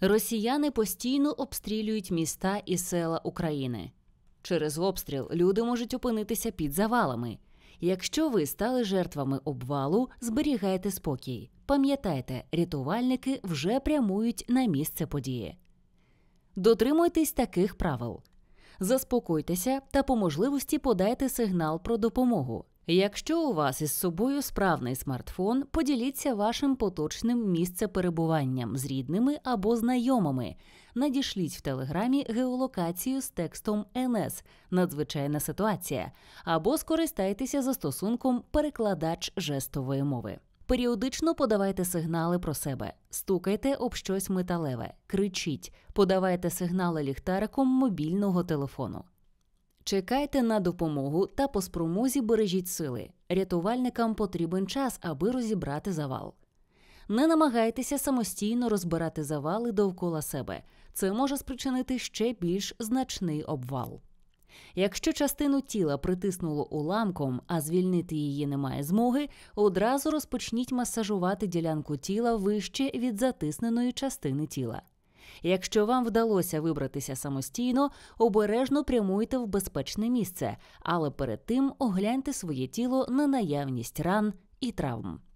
Росіяни постійно обстрілюють міста і села України. Через обстріл люди можуть опинитися під завалами. Якщо ви стали жертвами обвалу, зберігайте спокій. Пам'ятайте, рятувальники вже прямують на місце події. Дотримуйтесь таких правил. Заспокойтеся та по можливості подайте сигнал про допомогу. Якщо у вас із собою справний смартфон, поділіться вашим поточним місцеперебуванням з рідними або знайомими. Надішліть в Телеграмі геолокацію з текстом «НС» – надзвичайна ситуація, або скористайтеся застосунком «Перекладач жестової мови». Періодично подавайте сигнали про себе. Стукайте об щось металеве, кричіть, подавайте сигнали ліхтариком мобільного телефону. Чекайте на допомогу та по спромозі бережіть сили. Рятувальникам потрібен час, аби розібрати завал. Не намагайтеся самостійно розбирати завали довкола себе. Це може спричинити ще більш значний обвал. Якщо частину тіла притиснуло уламком, а звільнити її немає змоги, одразу розпочніть масажувати ділянку тіла вище від затисненої частини тіла. Якщо вам вдалося вибратися самостійно, обережно прямуйте в безпечне місце, але перед тим огляньте своє тіло на наявність ран і травм.